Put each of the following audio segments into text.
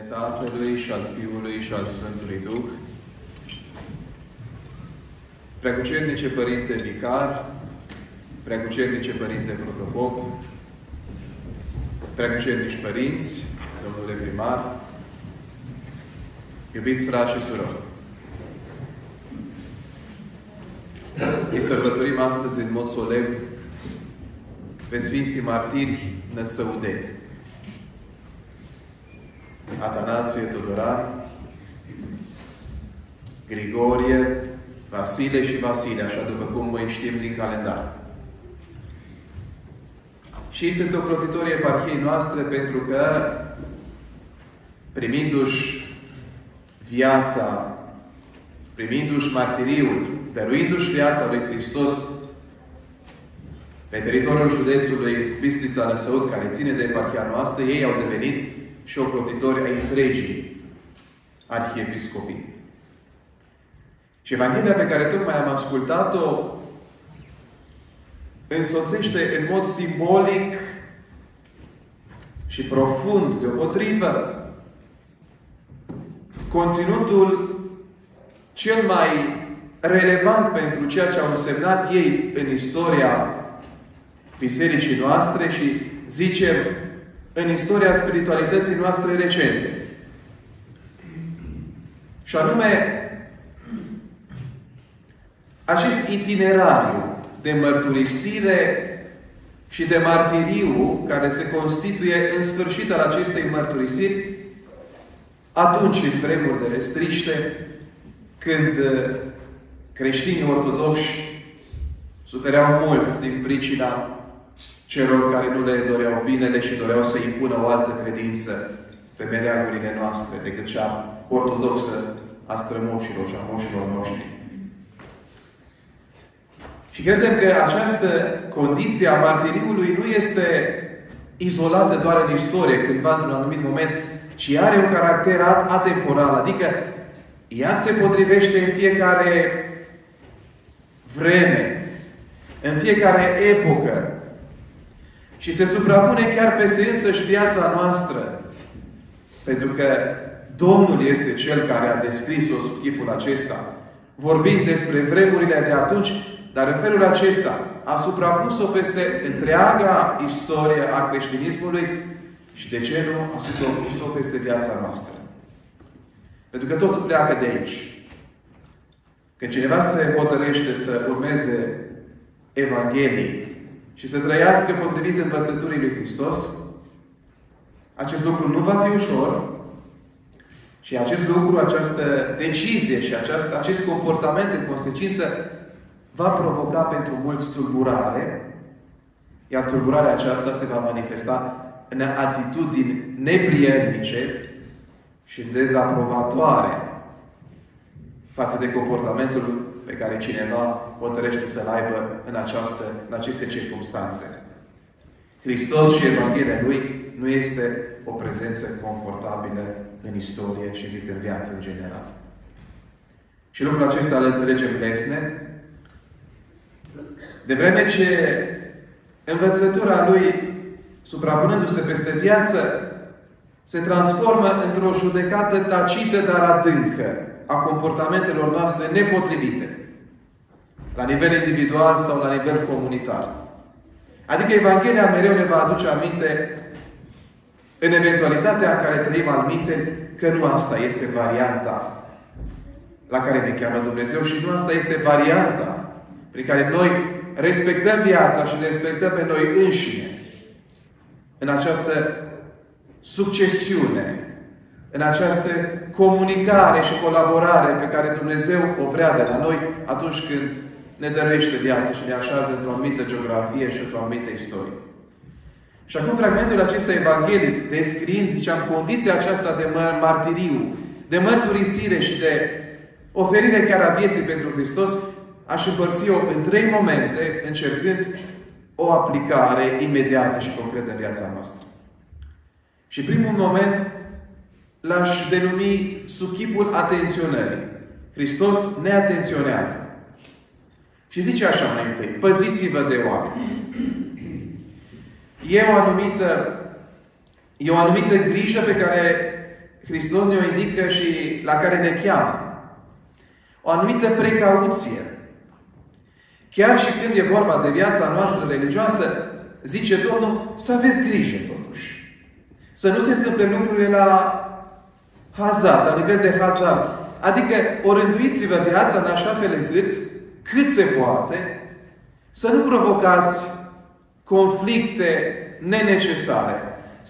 Tatălui și al Fiului și al Sfântului Duh. Preacucernice Părinte Vicar, Preacucernice Părinte Protopop, Preacucernici Părinți, Domnule Primar, iubiți frați și surori, îi sărbătorim astăzi în mod solemn pe Sfinții Martiri năsăudeni: Atanasie Tudoran, Grigorie, Vasile și Vasile, așa după cum îi știm din calendar. Și ei sunt ocrotitorii eparhiei noastre pentru că, primindu-și viața, primindu-și martiriul, dăruindu-și viața lui Hristos pe teritoriul județului Bistrița Năsăud, care ține de eparhia noastră, ei au devenit și ocrotitori ai întregii arhiepiscopii. Și Evanghelia pe care tocmai am ascultat-o însoțește în mod simbolic și profund, deopotrivă, conținutul cel mai relevant pentru ceea ce au însemnat ei în istoria bisericii noastre și, zicem, în istoria spiritualității noastre recente. Și anume, acest itinerariu de mărturisire și de martiriu care se constituie în sfârșit al acestei mărturisiri, atunci, în vremuri de restriște, când creștinii ortodoxi sufereau mult din pricina celor care nu le doreau binele și doreau să impună o altă credință pe meleagurile noastre decât cea ortodoxă a strămoșilor și a moșilor noștri. Și credem că această condiție a martiriului nu este izolată doar în istorie, cândva într-un anumit moment, ci are un caracter atemporal, adică ea se potrivește în fiecare vreme, în fiecare epocă și se suprapune chiar peste însăși viața noastră, pentru că Domnul este Cel care a descris-o sub chipul acesta, vorbind despre vremurile de atunci, dar în felul acesta a suprapus-o peste întreaga istorie a creștinismului și, de ce nu, a suprapus-o peste viața noastră. Pentru că totul pleacă de aici. Când cineva se hotărăște să urmeze Evangheliei și să trăiască potrivit învățăturii lui Hristos, acest lucru nu va fi ușor și acest lucru, această decizie și acest comportament în consecință va provoca pentru mulți tulburare, iar tulburarea aceasta se va manifesta în atitudini neprielnice și dezaprobatoare față de comportamentul pe care cineva hotărăște să-l aibă în aceste circumstanțe. Hristos și Evanghelia Lui nu este o prezență confortabilă în istorie și, zic, în viață în general. Și lucrul acesta îl înțelegem lesne, de vreme ce învățătura Lui, suprapunându-se peste viață, se transformă într-o judecată tacită, dar adâncă, a comportamentelor noastre nepotrivite, la nivel individual sau la nivel comunitar. Adică Evanghelia mereu ne va aduce aminte, în eventualitatea în care trăim alminte, că nu asta este varianta la care ne cheamă Dumnezeu și nu asta este varianta prin care noi respectăm viața și ne respectăm pe noi înșine în această succesiune, în această comunicare și colaborare pe care Dumnezeu o vrea de la noi atunci când ne dăruiește viața și ne așează într-o anumită geografie și într-o anumită istorie. Și acum fragmentul acesta evanghelic, descriind, ziceam, condiția aceasta de martiriu, de mărturisire și de oferire chiar a vieții pentru Hristos, aș împărți-o în 3 momente, încercând o aplicare imediată și concretă în viața noastră. Și primul moment l-aș denumi sub chipul atenționării. Hristos ne atenționează. Și zice așa mai întâi: păziți-vă de oameni. E o anumită grijă pe care Hristos ne-o indică și la care ne cheamă. O anumită precauție. Chiar și când e vorba de viața noastră religioasă, zice Domnul, să aveți grijă totuși. Să nu se întâmple lucrurile la hazard, la nivel de hazard. Adică orânduiți-vă viața în așa fel încât, cât se poate, să nu provocați conflicte nenecesare.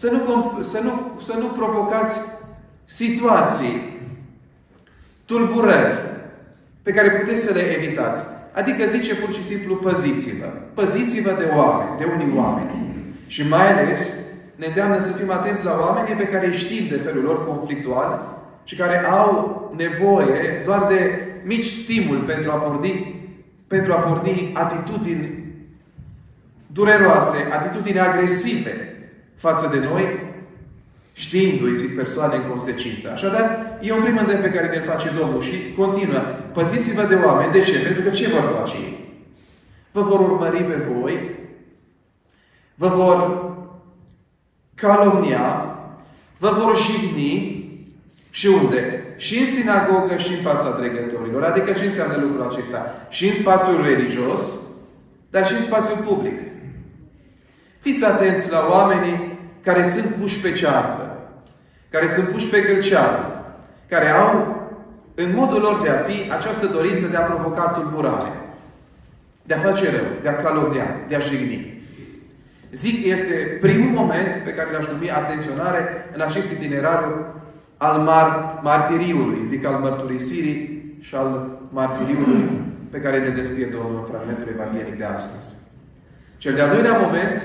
Să nu provocați situații, tulburări pe care puteți să le evitați. Adică zice pur și simplu, păziți-vă. Păziți-vă de oameni, de unii oameni. Și mai ales ne îndeamnă să fim atenți la oamenii pe care îi știm de felul lor conflictual și care au nevoie doar de mici stimuli pentru a porni atitudini dureroase, atitudini agresive față de noi, știindu-i, zic, persoane în consecință. Așadar, e un prim îndemn pe care ne-l face Domnul și continuă. Păziți-vă de oameni. De ce? Pentru că ce vor face ei? Vă vor urmări pe voi, vă vor calomnia, vă vor jigni și unde? Și în sinagogă și în fața dregătorilor. Adică ce înseamnă lucrul acesta? Și în spațiul religios, dar și în spațiul public. Fiți atenți la oamenii care sunt puși pe ceartă, care sunt puși pe gâlceală, care au, în modul lor de a fi, această dorință de a provoca tulburare, de a face rău, de a calomnia, de a jigni. Zic, este primul moment pe care l-aș numi atenționare în acest itinerariu al martiriului, zic, al mărturisirii și al martiriului pe care ne descrie Domnul în fragmentul evanghelic de astăzi. Cel de-al doilea moment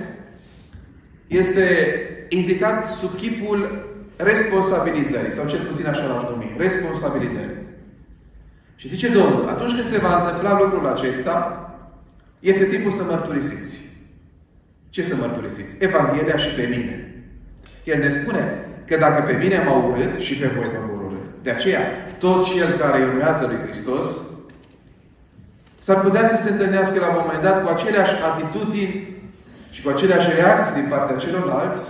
este indicat sub chipul responsabilizării, sau cel puțin așa l-aș numi, responsabilizării. Și zice Domnul, atunci când se va întâmpla lucrul acesta, este timpul să mărturisiți. Ce să mărturisiți? Evanghelia și pe mine. El ne spune că dacă pe mine m-au urât, și pe voi vă vor urât. De aceea, tot cel care urmează lui Hristos s-ar putea să se întâlnească la un moment dat cu aceleași atitudini și cu aceleași reacții din partea celorlalți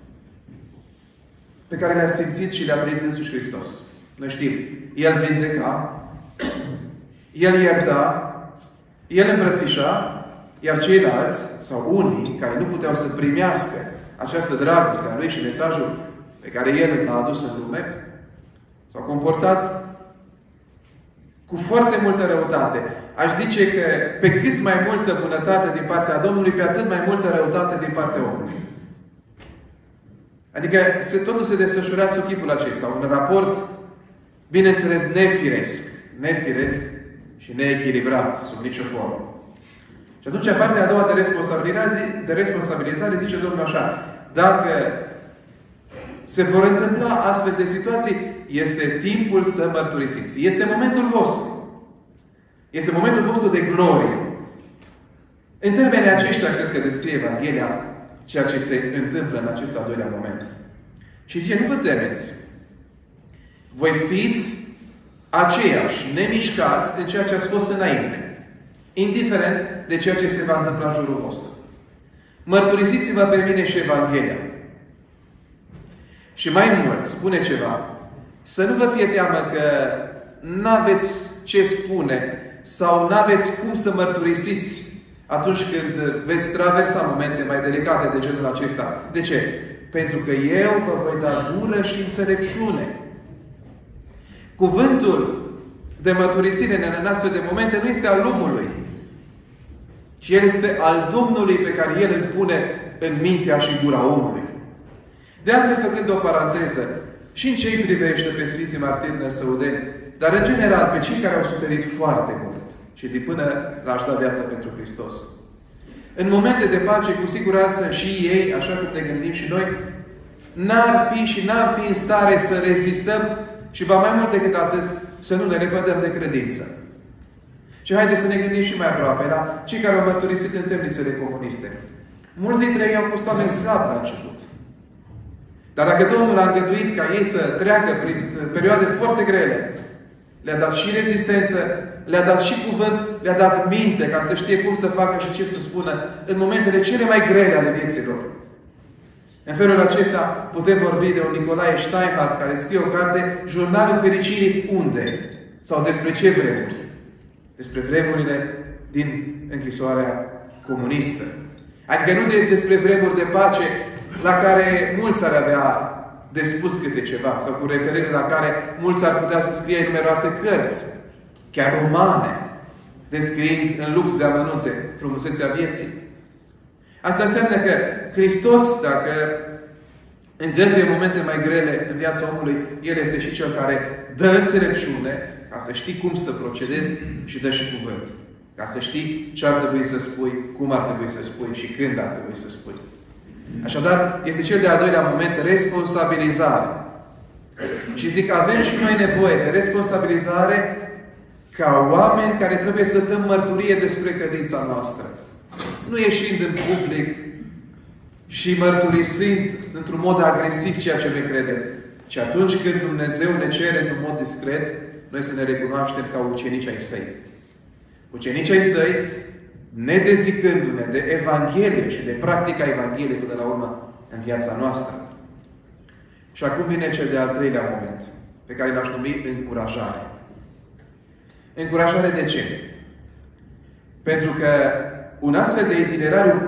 pe care le-a simțit și le-a trăit însuși Hristos. Noi știm, El vindeca, El ierta, El îmbrățișa, iar ceilalți, sau unii, care nu puteau să primească această dragoste a Lui și mesajul pe care El l-a adus în lume, s-au comportat cu foarte multă răutate. Aș zice că pe cât mai multă bunătate din partea Domnului, pe atât mai multă răutate din partea omului. Adică totul se desfășura sub chipul acesta. Un raport, bineînțeles, nefiresc și neechilibrat, sub nicio formă. Și atunci, partea a doua de responsabilizare, zice Domnul așa, dacă se vor întâmpla astfel de situații, este timpul să mărturisiți. Este momentul vostru. Este momentul vostru de glorie. În termenii aceștia, cred că descrie Evanghelia ceea ce se întâmplă în acest al doilea moment. Și zice, nu vă temeți. Voi fiți aceiași, nemișcați în ceea ce ați fost înainte. Indiferent de ceea ce se va întâmpla în jurul vostru. Mărturisiți-vă pe mine și Evanghelia. Și mai mult, spune ceva. Să nu vă fie teamă că n-aveți ce spune sau n-aveți cum să mărturisiți atunci când veți traversa momente mai delicate de genul acesta. De ce? Pentru că eu vă voi da gură și înțelepciune. Cuvântul de mărturisire în astfel de momente nu este al omului, ci el este al Domnului pe care El îl pune în mintea și gura omului. De altfel, făcând o paranteză, și în ce îi privește pe Sfinții Martiri Năsăudeni, dar în general pe cei care au suferit foarte mult, și zi până la-și da viața pentru Hristos. În momente de pace, cu siguranță și ei, așa cum ne gândim și noi, n-ar fi și n-ar fi în stare să rezistăm și ba mai mult decât atât, să nu ne lepădăm de credință. Și haideți să ne gândim și mai aproape la cei care au mărturisit în temnițele comuniste. Mulți dintre ei au fost oameni slabi la început. Dar dacă Domnul a îngăduit ca ei să treacă prin perioade foarte grele, le-a dat și rezistență, le-a dat și cuvânt, le-a dat minte ca să știe cum să facă și ce să spună în momentele cele mai grele ale vieții lor. În felul acesta putem vorbi de un Nicolae Steinhardt care scrie o carte, Jurnalul Fericirii unde? Sau despre ce vremuri? Despre vremurile din închisoarea comunistă. Adică nu despre vremuri de pace la care mulți ar avea de spus câte ceva, sau cu referire la care mulți ar putea să scrie numeroase cărți, chiar romane, descriind în lux de amănunte frumusețea vieții. Asta înseamnă că Hristos, dacă îngăduie momente mai grele în viața omului, El este și Cel care dă înțelepciune ca să știi cum să procedezi și dă și cuvânt. Ca să știi ce ar trebui să spui, cum ar trebui să spui și când ar trebui să spui. Așadar, este cel de-al doilea moment, responsabilizare. Și zic că avem și noi nevoie de responsabilizare ca oameni care trebuie să dăm mărturie despre credința noastră. Nu ieșind în public și mărturisind într-un mod agresiv ceea ce noi credem, ci atunci când Dumnezeu ne cere într-un mod discret, noi să ne recunoaștem ca ucenici ai Săi. Ucenici ai Săi, nedezicându-ne de Evanghelie și de practica Evangheliei până la urmă în viața noastră. Și acum vine cel de-al treilea moment, pe care l-aș numi încurajare. Încurajare de ce? Pentru că un astfel de itinerariu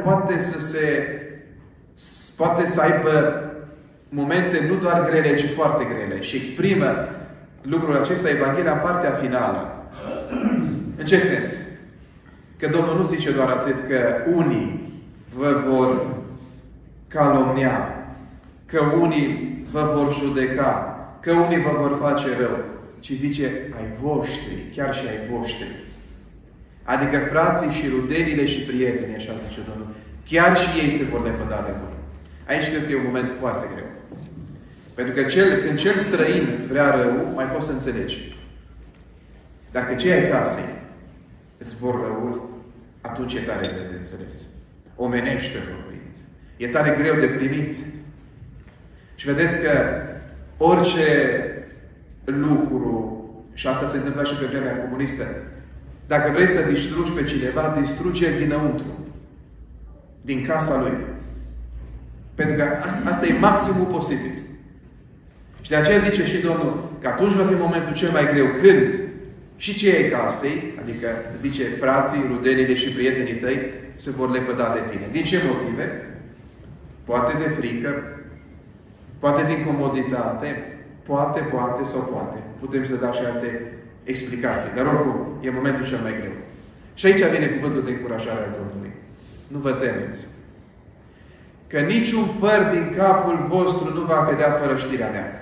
poate să aibă momente nu doar grele, ci foarte grele. Și exprimă lucrul acesta Evanghelia în partea finală. În ce sens? Că Domnul nu zice doar atât că unii vă vor calomnia, că unii vă vor judeca, că unii vă vor face rău, ci zice ai voștri, chiar și ai voștri. Adică frații și rudenile și prietenii, așa zice Domnul, chiar și ei se vor lepăda de voi. Aici cred că e un moment foarte greu. Pentru că când cel străin îți vrea rău, mai poți să înțelegi. Dacă cei ai casei îți vor răul, atunci e tare greu de înțeles. Omenește vorbind. E tare greu de primit. Și vedeți că orice lucru, și asta se întâmpla și pe vremea comunistă, dacă vrei să distrugi pe cineva, distruge-l dinăuntru. Din casa lui. Pentru că asta e maximul posibil. Și de aceea zice și Domnul că atunci va fi momentul cel mai greu când și cei ai casei, adică zice frații, rudenile și prietenii tăi, se vor lepăda de tine. Din ce motive? Poate de frică, poate din comoditate, poate sau poate. Putem să dăm și alte explicații. Dar oricum, e momentul cel mai greu. Și aici vine cuvântul de încurajare al Domnului. Nu vă temeți. Că niciun păr din capul vostru nu va cădea fără știrea mea.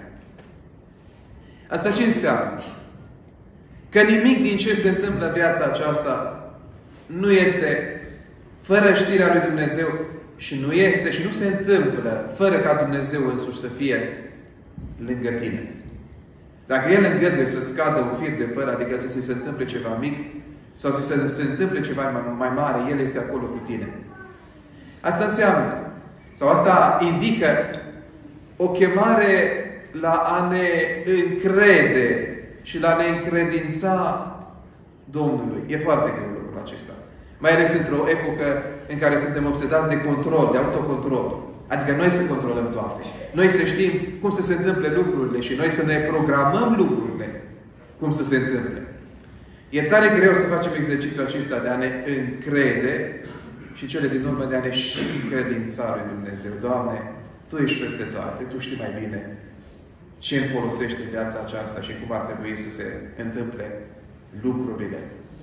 Asta ce înseamnă? Că nimic din ce se întâmplă în viața aceasta nu este fără știrea lui Dumnezeu și nu este și nu se întâmplă fără ca Dumnezeu însuși să fie lângă tine. Dacă El îngăduie să-ți cadă un fir de păr, adică să se întâmple ceva mic sau să se întâmple ceva mai mare, El este acolo cu tine. Asta înseamnă, sau asta indică o chemare la a ne încrede și la a ne încredința Domnului. E foarte greu lucrul acesta. Mai ales într-o epocă în care suntem obsedați de control, de autocontrol. Adică noi să controlăm toate. Noi să știm cum să se întâmple lucrurile și noi să ne programăm lucrurile cum să se întâmple. E tare greu să facem exercițiul acesta de a ne încrede și cele din urmă de a ne și încredința lui Dumnezeu. Doamne, Tu ești peste toate, Tu știi mai bine ce îmi folosește viața aceasta și cum ar trebui să se întâmple lucrurile.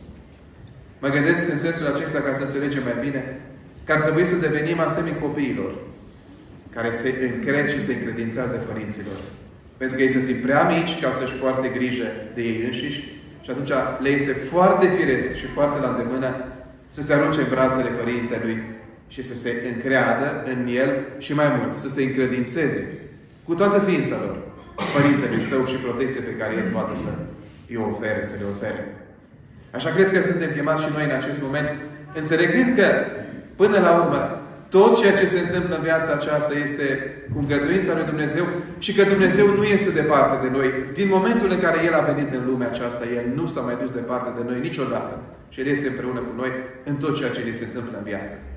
Mă gândesc în sensul acesta, ca să înțelegem mai bine, că ar trebui să devenim asemeni copiilor care se încred și se încredințează părinților. Pentru că ei se simt prea mici ca să-și poarte grijă de ei înșiși și atunci le este foarte firesc și foarte la îndemână să se arunce în brațele Părintelui și să se încreadă în El și mai mult, să se încredințeze cu toată ființa lor Părintelui Său și protecție pe care El poate să îi ofere, să le ofere. Așa cred că suntem chemați și noi în acest moment, înțelegând că, până la urmă, tot ceea ce se întâmplă în viața aceasta este cu îngăduința lui Dumnezeu și că Dumnezeu nu este departe de noi. Din momentul în care El a venit în lumea aceasta, El nu s-a mai dus departe de noi niciodată. Și El este împreună cu noi în tot ceea ce ne se întâmplă în viață.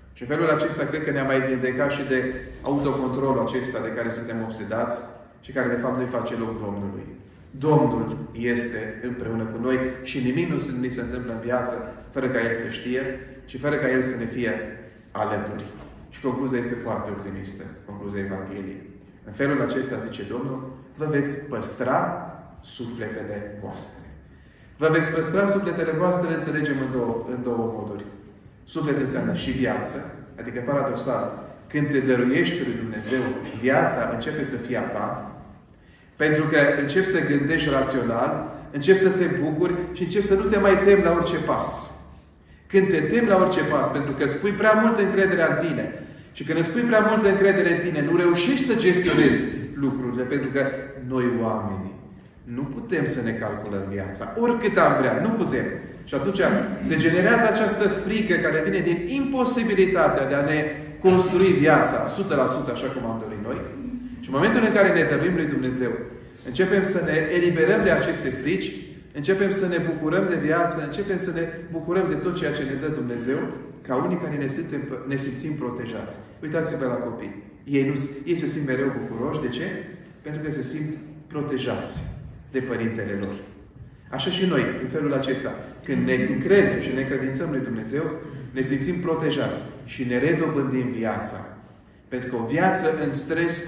Și în felul acesta cred că ne-am mai vindecat și de autocontrolul acesta de care suntem obsedați și care de fapt nu-i face loc Domnului. Domnul este împreună cu noi și nimic nu ni se întâmplă în viață fără ca El să știe și fără ca El să ne fie alături. Și concluzia este foarte optimistă, concluzia Evangheliei. În felul acesta, zice Domnul, vă veți păstra sufletele voastre. Vă veți păstra sufletele voastre, înțelegem în două moduri. Suflet înseamnă și viață, adică paradoxal, când te dăruiești lui Dumnezeu, viața începe să fie a ta, pentru că începi să gândești rațional, începi să te bucuri și începi să nu te mai temi la orice pas. Când te temi la orice pas, pentru că îți pui prea multă încredere în tine, și când îți pui prea multă încredere în tine, nu reușești să gestionezi lucrurile, pentru că noi oamenii nu putem să ne calculăm viața. Oricât am vrea, nu putem. Și atunci se generează această frică care vine din imposibilitatea de a ne construi viața 100% așa cum am dorit noi. Și în momentul în care ne dăruim lui Dumnezeu, începem să ne eliberăm de aceste frici, începem să ne bucurăm de viață, începem să ne bucurăm de tot ceea ce ne dă Dumnezeu, ca unii care ne simțim protejați. Uitați-vă la copii. Ei se simt mereu bucuroși. De ce? Pentru că se simt protejați de părintele lor. Așa și noi, în felul acesta, când ne încredem și ne încredințăm lui Dumnezeu, ne simțim protejați și ne redobândim viața. Pentru că o viață în stres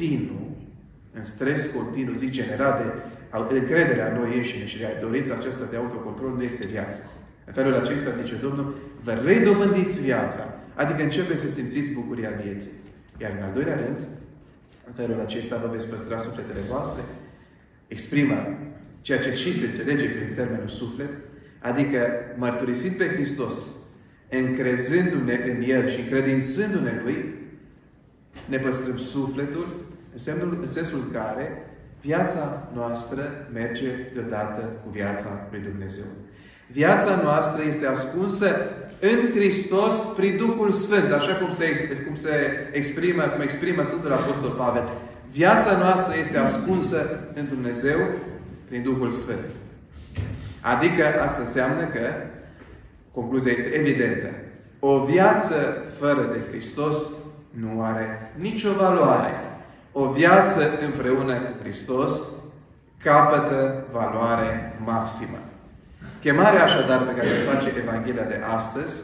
continuu, zic generat de încrederea noi înșine și de dorința aceasta de autocontrol, nu este viață. În felul acesta, zice Domnul, vă redobândiți viața, adică începeți să simțiți bucuria vieții. Iar în al doilea rând, în felul acesta vă veți păstra sufletele voastre, exprimă ceea ce și se înțelege prin termenul suflet, adică mărturisind pe Hristos, încrezându-ne în El și încredințându-ne Lui, ne păstrăm sufletul, în sensul în care viața noastră merge deodată cu viața lui Dumnezeu. Viața noastră este ascunsă în Hristos prin Duhul Sfânt, așa cum exprimă Sfântul Apostol Pavel. Viața noastră este ascunsă în Dumnezeu prin Duhul Sfânt. Adică asta înseamnă că concluzia este evidentă. O viață fără de Hristos nu are nicio valoare. O viață împreună cu Hristos capătă valoare maximă. Chemarea așadar pe care o face Evanghelia de astăzi,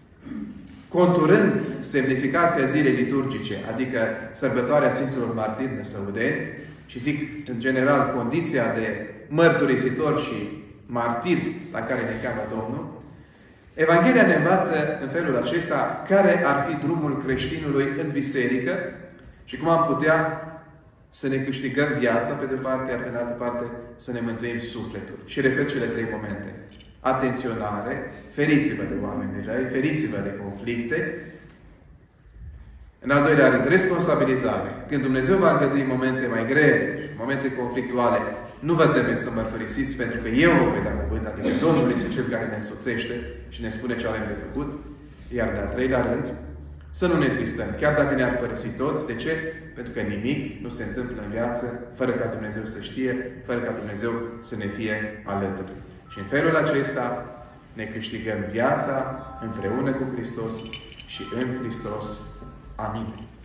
conturând semnificația zilei liturgice, adică sărbătoarea Sfinților Martiri Năsăudeni, și zic în general condiția de mărturisitor și martiri la care ne cheamă Domnul, Evanghelia ne învață în felul acesta care ar fi drumul creștinului în biserică și cum am putea să ne câștigăm viața pe de o parte, iar pe de altă parte să ne mântuim sufletul. Și repet cele trei momente. Atenționare, feriți-vă de oameni răi, feriți-vă de conflicte. În al doilea rând, responsabilizare. Când Dumnezeu va îngădui momente mai grele, momente conflictuale, nu vă temeți să mărturisiți, pentru că eu vă voi da cuvânt, adică Domnul este Cel care ne însoțește și ne spune ce avem de făcut. Iar în al treilea rând, să nu ne tristăm, chiar dacă ne-ar părăsi toți. De ce? Pentru că nimic nu se întâmplă în viață fără ca Dumnezeu să știe, fără ca Dumnezeu să ne fie alături. Și în felul acesta ne câștigăm viața împreună cu Hristos și în Hristos. Amin.